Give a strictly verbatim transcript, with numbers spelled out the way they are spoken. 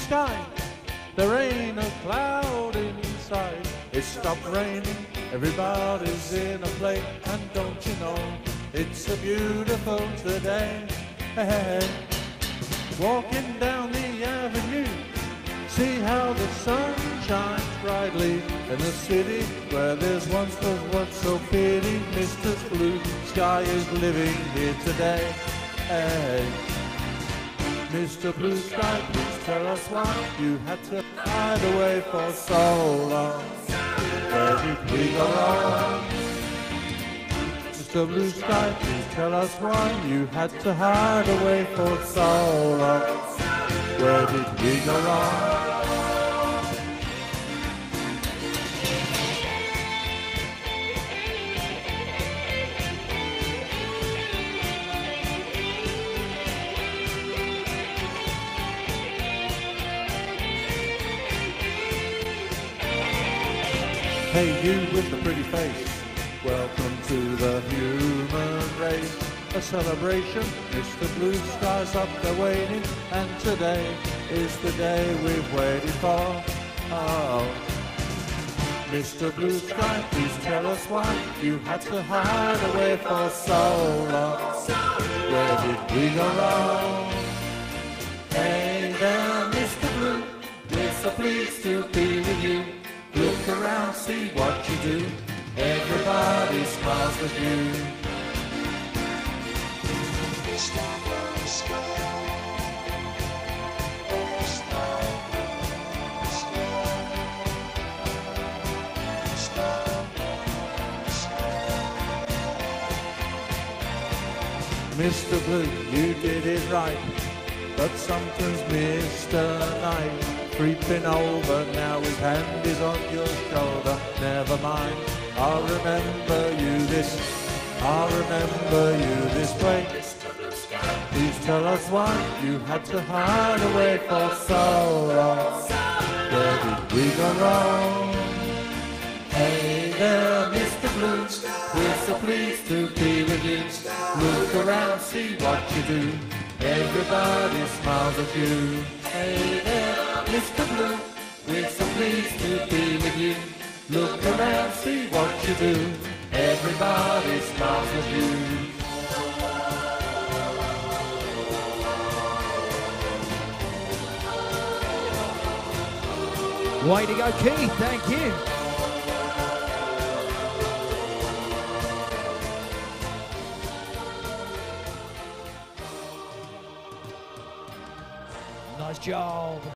sky, there ain't a cloud in sight. It stopped raining, everybody's in a play, and don't you know, it's a beautiful today. Hey, hey, hey. Walking down the avenue, see how the sun shines brightly in a city where there's once was what's so pity. Mister Blue Sky is living here today. Hey, Mister Blue Sky, please tell us why you had to hide away for so long. Where did we go wrong? Mister Blue Sky, please tell us why you had to hide away for so long. Where did we go wrong? Hey, you with the pretty face, welcome to the human race. A celebration, Mister Blue Sky's up there waiting, and today is the day we've waited for. Oh, Mister Blue Sky, please tell us why you had to hide away for so long. Where did we go wrong? Hey there, Mister Blue, we're so pleased to be with you. Look around, see what you do. Everybody smiles with you. Mister Blue, you did it right, but something's Mister Night creeping over. Now his hand is on your shoulder. Never mind, I'll remember you this, I'll remember you this way. Please tell us why you had to hide away for so long. Where did we go wrong? Hey there, Mister Blue, we're so pleased to be with you. Look around, see what you do. Everybody smiles at you. Hey there, Mister Blue, we're so pleased to be with you. Look around, see what you do. Everybody smiles at you. Way to go, Keith, thank you. Nice job.